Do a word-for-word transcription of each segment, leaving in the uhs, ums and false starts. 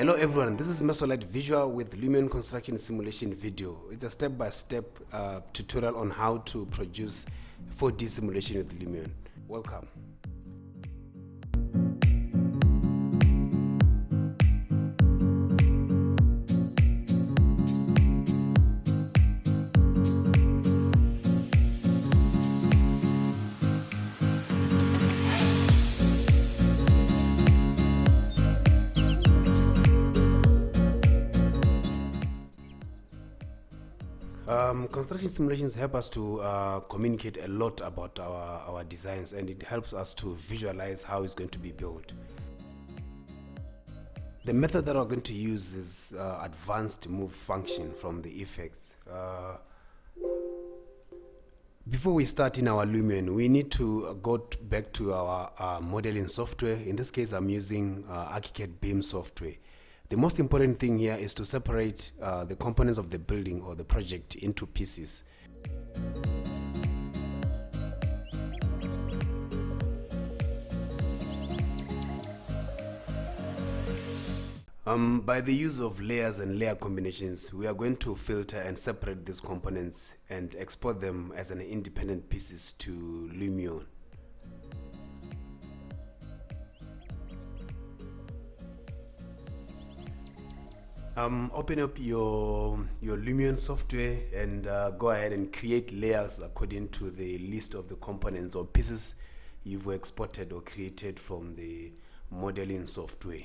Hello everyone, this is Mesolite Visual with LUMION Construction Simulation Video. It's a step-by-step uh, tutorial on how to produce four D simulation with LUMION. Welcome. Um, construction simulations help us to uh, communicate a lot about our, our designs, and it helps us to visualize how it's going to be built. The method that we're going to use is uh, advanced move function from the effects. Uh, before we start in our LUMION, we need to go back to our uh, modeling software. In this case, I'm using uh, ArchiCAD B I M software. The most important thing here is to separate uh, the components of the building or the project into pieces. Um, by the use of layers and layer combinations, we are going to filter and separate these components and export them as an independent pieces to LUMION. Um, open up your your LUMION software and uh, go ahead and create layers according to the list of the components or pieces you've exported or created from the modeling software.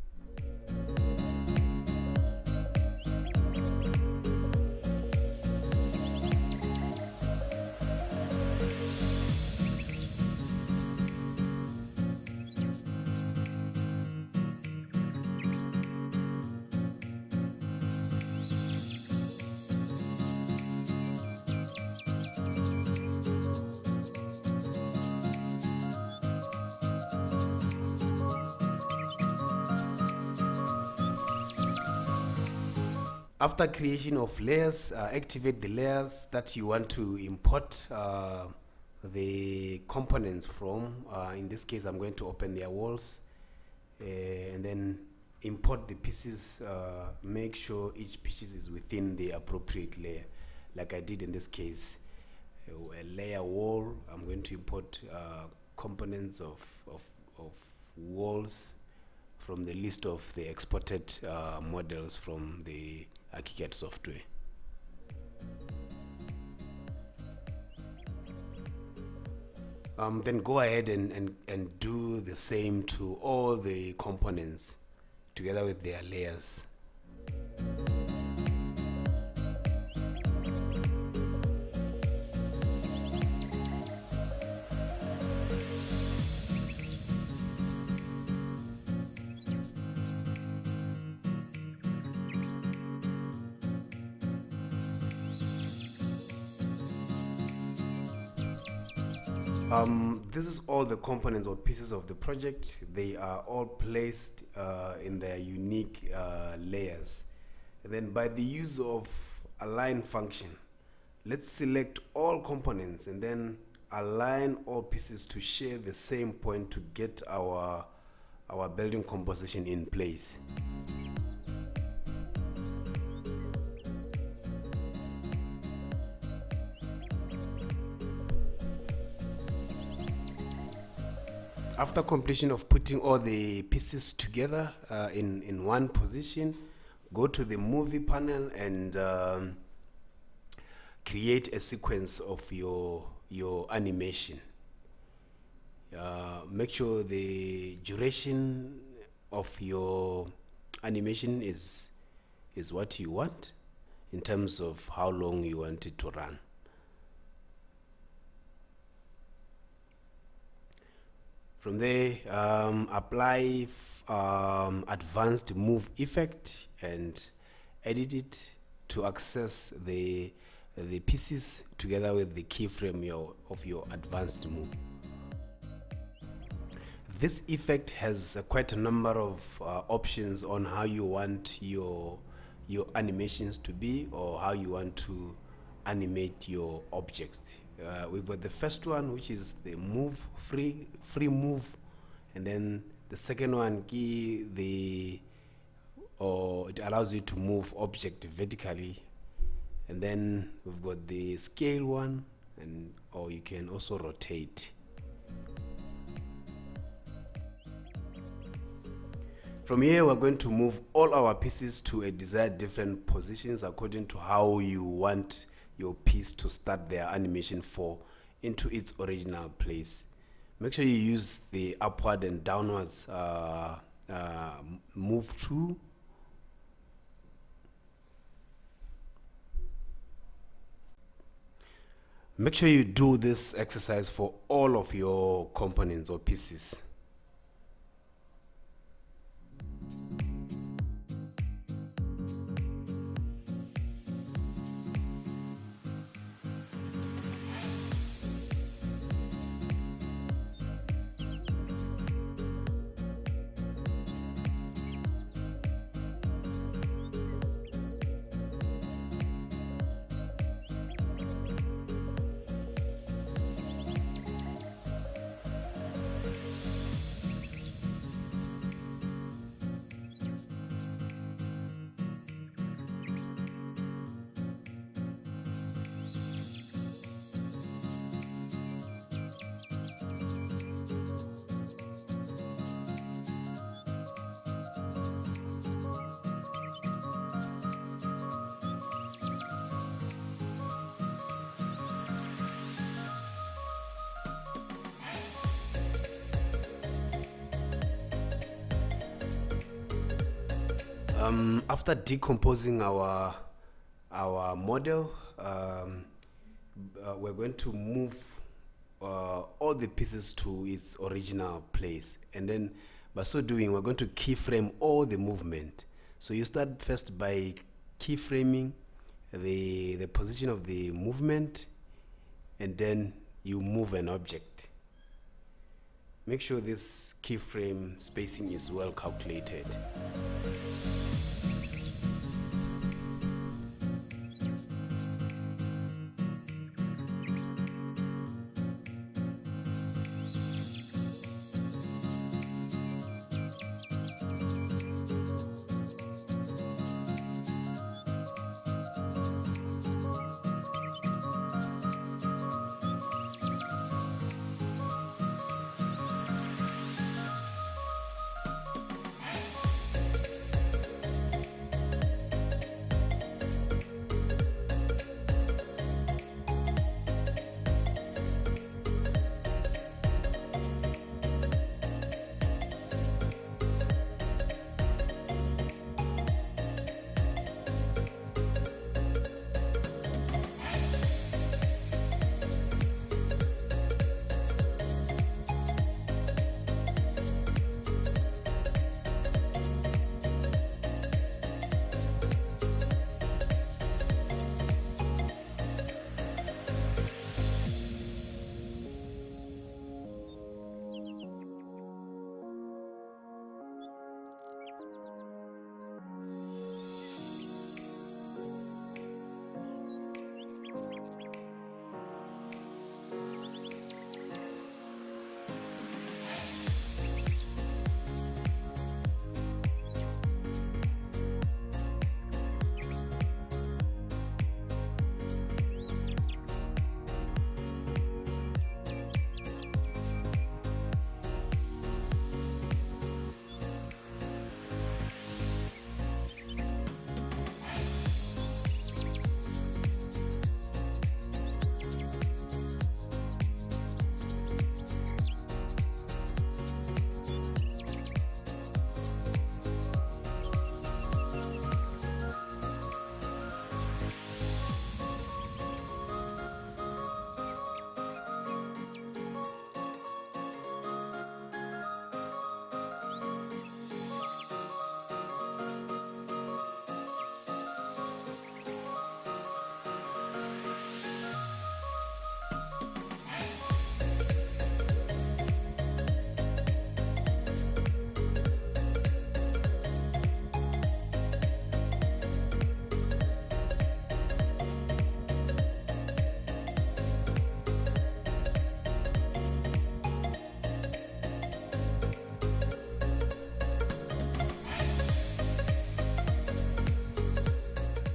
After creation of layers, uh, activate the layers that you want to import uh, the components from. Uh, in this case, I'm going to open their walls uh, and then import the pieces. Uh, make sure each piece is within the appropriate layer, like I did in this case. A layer wall, I'm going to import uh, components of, of, of walls from the list of the exported uh, models from the ArchiCAD software. Um, then go ahead and, and, and do the same to all the components together with their layers. Um, this is all the components or pieces of the project. They are all placed uh, in their unique uh, layers. And then by the use of align function, let's select all components and then align all pieces to share the same point to get our, our building composition in place. After completion of putting all the pieces together uh, in, in one position, go to the movie panel and um, create a sequence of your, your animation. Uh, make sure the duration of your animation is, is what you want in terms of how long you want it to run. From there, um, apply um, advanced move effect and edit it to access the, the pieces together with the keyframe your, of your advanced move. This effect has uh, quite a number of uh, options on how you want your, your animations to be or how you want to animate your objects. Uh, we've got the first one, which is the move, free free move, and then the second one, key the or it allows you to move object vertically. And then we've got the scale one, and or you can also rotate. From here, we're going to move all our pieces to a desired different positions according to how you want your piece to start their animation for into its original place. Make sure you use the upward and downwards uh, uh, move tool. Make sure you do this exercise for all of your components or pieces. Um, after decomposing our our model, um, uh, we're going to move uh, all the pieces to its original place, and then by so doing, we're going to keyframe all the movement. So you start first by keyframing the the position of the movement, and then you move an object. Make sure this keyframe spacing is well calculated.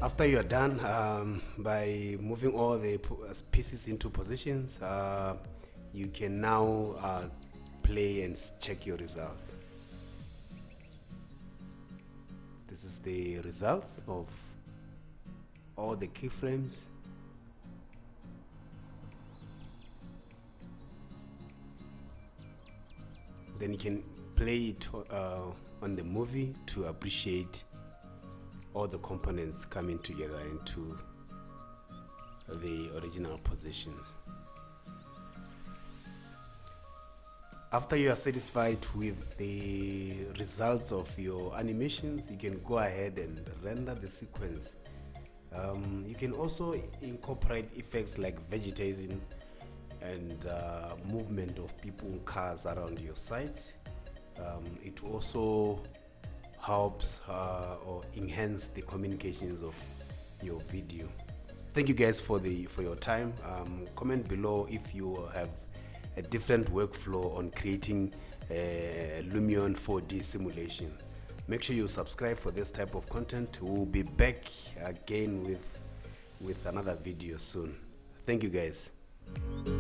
After you are done um, by moving all the pieces into positions, uh, you can now uh, play and check your results. This is the results of all the keyframes. Then you can play it uh, on the movie to appreciate all the components coming together into the original positions. After you are satisfied with the results of your animations, you can go ahead and render the sequence. Um, you can also incorporate effects like vegetation and uh, movement of people and cars around your site. Um, it also helps uh, or enhance the communications of your video. Thank you guys for the for your time. Um, comment below if you have a different workflow on creating a LUMION four D simulation. Make sure you subscribe for this type of content. We'll be back again with with another video soon. Thank you guys.